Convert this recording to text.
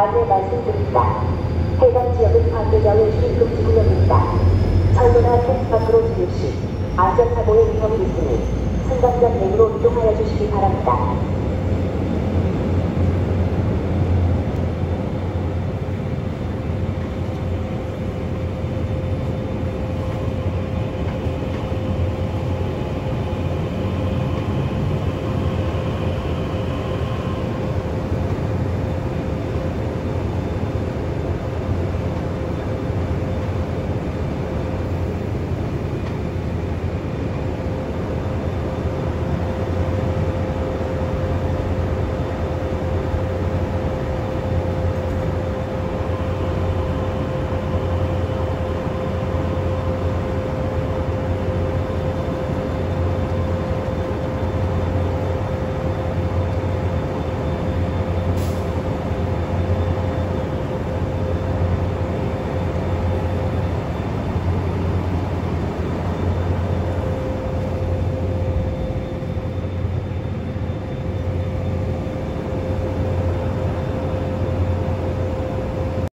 안내 말씀드립니다. 해당 지역은 관계자의 출입금지 구역입니다. 철로나 캔 밖으로 진입 시 안전사고의 위험이 있으니 승강장 내부로 이동하여 주시기 바랍니다.